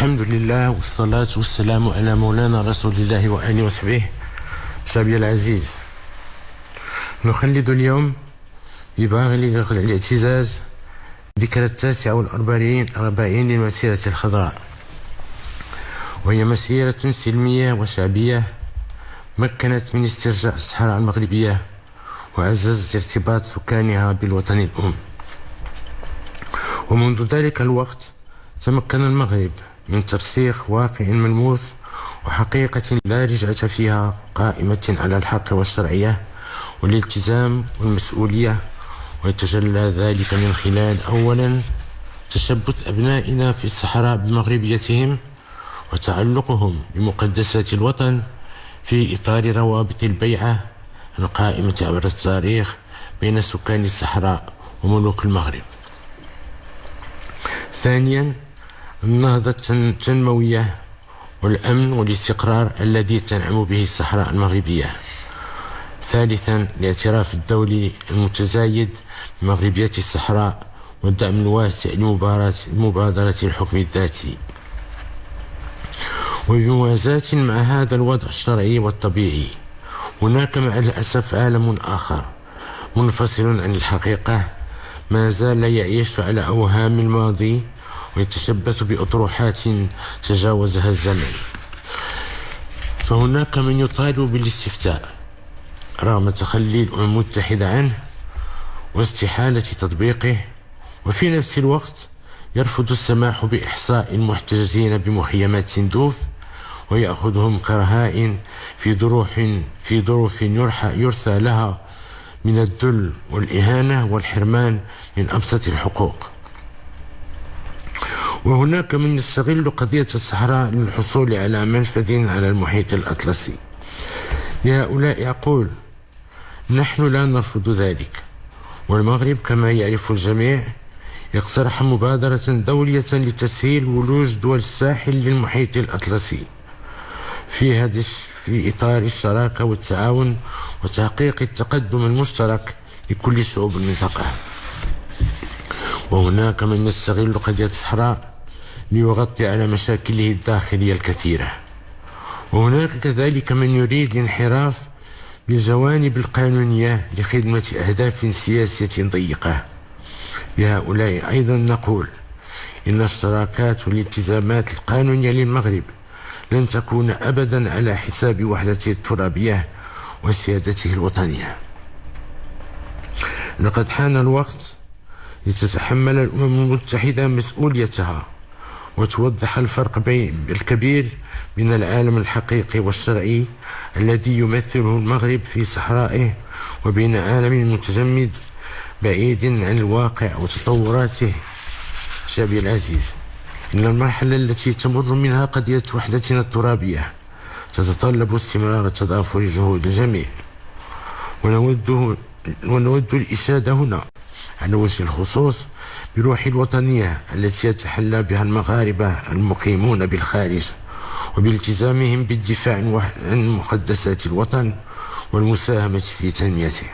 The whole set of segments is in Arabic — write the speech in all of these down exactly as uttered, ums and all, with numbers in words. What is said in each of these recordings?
الحمد لله والصلاة والسلام على مولانا رسول الله وآله وصحبه. شعبي العزيز، نخلد اليوم بباغي الاعتزاز ذكرى التاسعة والأربعين أربعين للمسيرة الخضراء، وهي مسيرة سلمية وشعبية مكنت من استرجاع الصحراء المغربية وعززت ارتباط سكانها بالوطن الأم. ومنذ ذلك الوقت تمكن المغرب من ترسيخ واقع ملموس وحقيقة لا رجعة فيها قائمة على الحق والشرعية والالتزام والمسؤولية، ويتجلى ذلك من خلال أولا تشبث أبنائنا في الصحراء بمغربيتهم وتعلقهم بمقدسات الوطن في إطار روابط البيعة القائمة عبر التاريخ بين سكان الصحراء وملوك المغرب. ثانيا النهضة التنموية والأمن والاستقرار الذي تنعم به الصحراء المغربية. ثالثا الاعتراف الدولي المتزايد بمغربية الصحراء والدعم الواسع لمبادرة الحكم الذاتي. وبموازاة مع هذا الوضع الشرعي والطبيعي هناك مع الأسف عالم آخر منفصل عن الحقيقة ما زال يعيش على أوهام الماضي ويتشبث بأطروحات تجاوزها الزمن. فهناك من يطالب بالاستفتاء رغم تخلي الأمم المتحدة عنه واستحالة تطبيقه، وفي نفس الوقت يرفض السماح بإحصاء المحتجزين بمخيمات سندوف ويأخذهم كرهائن في ظروف في ظروف يرثى لها من الذل والإهانة والحرمان من أبسط الحقوق. وهناك من يستغل قضية الصحراء للحصول على منفذ على المحيط الأطلسي. لهؤلاء أقول: نحن لا نرفض ذلك، والمغرب كما يعرف الجميع يقترح مبادرة دولية لتسهيل ولوج دول الساحل للمحيط الأطلسي في هذا في إطار الشراكة والتعاون وتحقيق التقدم المشترك لكل شعوب المنطقة. وهناك من يستغل قضية الصحراء ليغطي على مشاكله الداخلية الكثيرة. وهناك كذلك من يريد الانحراف بالجوانب القانونية لخدمة أهداف سياسية ضيقة. لهؤلاء أيضا نقول: إن الشراكات والالتزامات القانونية للمغرب لن تكون أبدا على حساب وحدته الترابية وسيادته الوطنية. لقد حان الوقت لتتحمل الأمم المتحدة مسؤوليتها وتوضح الفرق بين الكبير بين العالم الحقيقي والشرعي الذي يمثله المغرب في صحرائه وبين عالم متجمد بعيد عن الواقع وتطوراته. شعبي العزيز، إن المرحلة التي تمر منها قضية وحدتنا الترابية تتطلب استمرار تضافر جهود الجميع، ونود ونود الإشادة هنا على وجه الخصوص بروح الوطنية التي يتحلى بها المغاربة المقيمون بالخارج وبالتزامهم بالدفاع عن مقدسات الوطن والمساهمة في تنميته.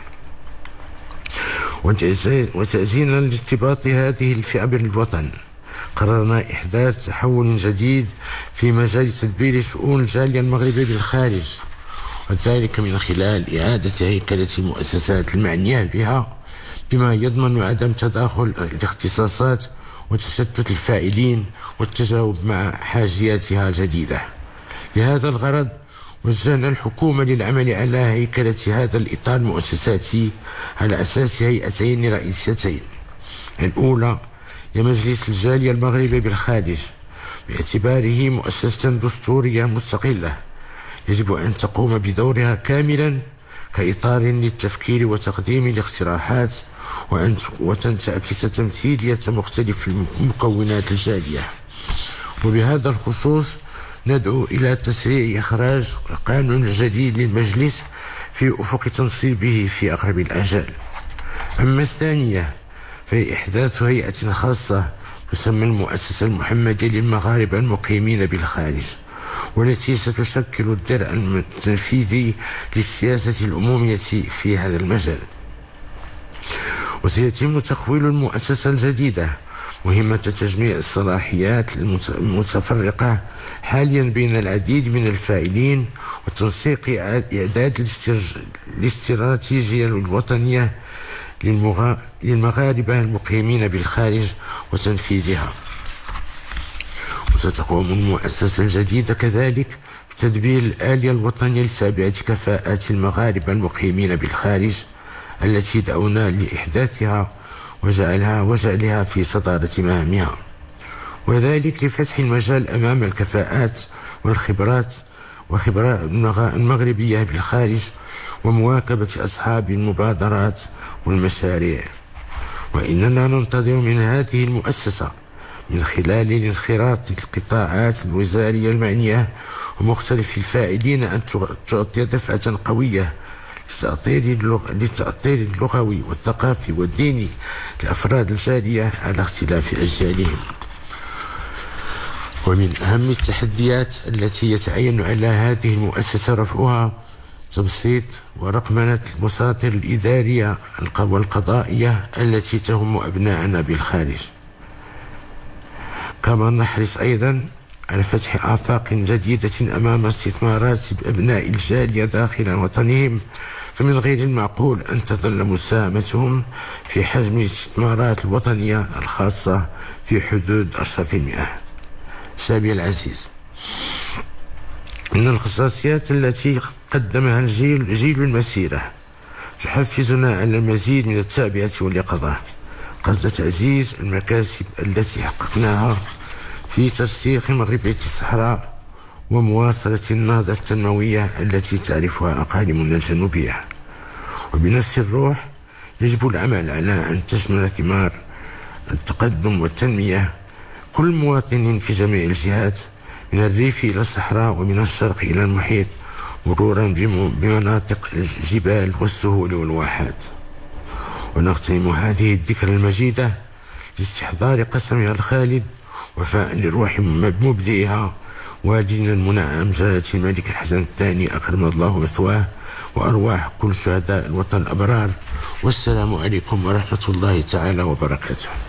وتأزينا لارتباط هذه الفئة بالوطن قررنا إحداث تحول جديد في مجال تدبير شؤون الجالية المغربية بالخارج، وذلك من خلال إعادة هيكلة المؤسسات المعنية بها بما يضمن عدم تداخل الاختصاصات وتشتت الفاعلين والتجاوب مع حاجياتها الجديدة. لهذا الغرض وجهنا الحكومة للعمل على هيكلة هذا الإطار المؤسساتي على أساس هيئتين رئيسيتين. الأولى هي مجلس الجالية المغربية بالخارج، باعتباره مؤسسة دستورية مستقلة يجب أن تقوم بدورها كاملا كإطار للتفكير وتقديم الاقتراحات وأن تعكس تمثيلية مختلف مكونات الجالية. وبهذا الخصوص ندعو إلى تسريع إخراج قانون جديد للمجلس في أفق تنصيبه في أقرب الآجال. أما الثانية فهي إحداث هيئة خاصة تسمى المؤسسة المحمدية للمغاربة المقيمين بالخارج، والتي ستشكل الدرع التنفيذي للسياسة العمومية في هذا المجال. وسيتم تخويل المؤسسة الجديدة مهمة تجميع الصلاحيات المتفرقة حاليا بين العديد من الفاعلين وتنسيق إعداد الاستراتيجية الوطنية للمغاربة المقيمين بالخارج وتنفيذها. وستقوم المؤسسة الجديدة كذلك بتدبير الآلية الوطنية لتعبئة كفاءات المغاربة المقيمين بالخارج التي دعونا لإحداثها وجعلها وجعلها في صدارة مهامها، وذلك لفتح المجال أمام الكفاءات والخبرات وخبرات المغربية بالخارج ومواكبة أصحاب المبادرات والمشاريع. وإننا ننتظر من هذه المؤسسة من خلال انخراط القطاعات الوزارية المعنية ومختلف الفاعلين أن تعطي دفعة قوية للتأطير اللغوي والثقافي والديني لأفراد الجالية على اختلاف أجيالهم. ومن أهم التحديات التي يتعين على هذه المؤسسة رفعها تبسيط ورقمنة المصادر الإدارية والقضائية التي تهم أبناءنا بالخارج. كما نحرص أيضا على فتح آفاق جديدة أمام استثمارات أبناء الجالية داخل وطنهم، فمن غير المعقول أن تظل مساهمتهم في حجم الاستثمارات الوطنية الخاصة في حدود عشرة بالمئة. شعبي العزيز، من الخصوصيات التي قدمها الجيل جيل المسيرة تحفزنا على المزيد من التعبئة واليقظة قصد تعزيز المكاسب التي حققناها في ترسيخ مغربية الصحراء ومواصلة النهضة التنموية التي تعرفها أقاليمنا الجنوبية. وبنفس الروح يجب العمل على أن تشمل ثمار التقدم والتنمية كل مواطن في جميع الجهات من الريف إلى الصحراء ومن الشرق إلى المحيط مرورا بمناطق الجبال والسهول والواحات. ونختم هذه الذكرى المجيدة لاستحضار قسمها الخالد وفاء لروح مبدئها والدنا المنعم جلالة الملك الحسن الثاني أكرم الله مثواه وأرواح كل شهداء الوطن الأبرار. والسلام عليكم ورحمة الله تعالى وبركاته.